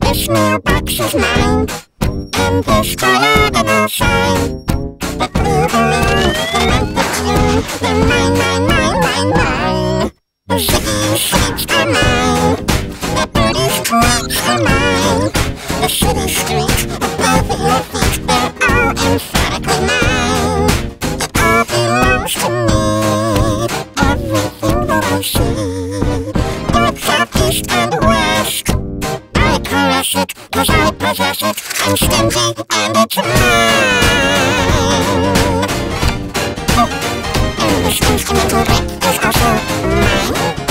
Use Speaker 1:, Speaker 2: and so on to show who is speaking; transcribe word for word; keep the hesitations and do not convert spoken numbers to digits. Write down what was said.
Speaker 1: This mailbox is mine, and this diagonal sign. But believe the month of June, they're mine, mine, mine, mine, mine. The city streets are mine, the British clubs are mine. The city streets above your feet, they're all emphatically mine. It all belongs to me, everything that I see. North, south, east, and west, I caress it, cause I possess it. I'm stingy, and it's mine. Oh, and this instrumental bit is also mine.